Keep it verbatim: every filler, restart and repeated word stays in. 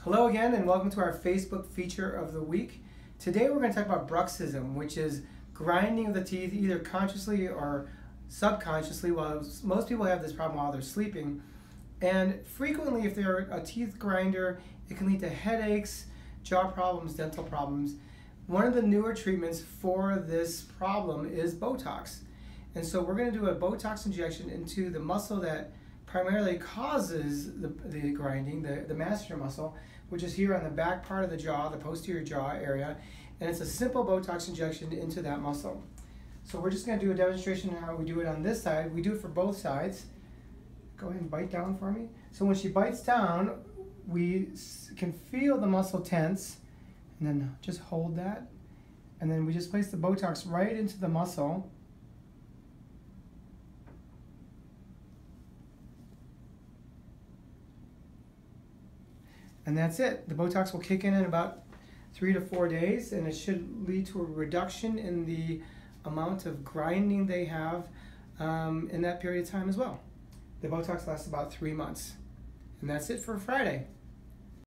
Hello again and welcome to our Facebook feature of the week. Today we're going to talk about bruxism, which is grinding of the teeth either consciously or subconsciously. While most people have this problem while they're sleeping. And frequently if they're a teeth grinder, it can lead to headaches, jaw problems, dental problems. One of the newer treatments for this problem is Botox. And so we're going to do a Botox injection into the muscle that primarily causes the, the grinding, the, the masseter muscle, which is here on the back part of the jaw, the posterior jaw area. And it's a simple Botox injection into that muscle. So we're just going to do a demonstration of how we do it on this side. We do it for both sides. Go ahead and bite down for me. So when she bites down, we can feel the muscle tense, and then just hold that. And then we just place the Botox right into the muscle. And that's it. The Botox will kick in in about three to four days, and it should lead to a reduction in the amount of grinding they have um, in that period of time as well. The Botox lasts about three months. And that's it for Friday.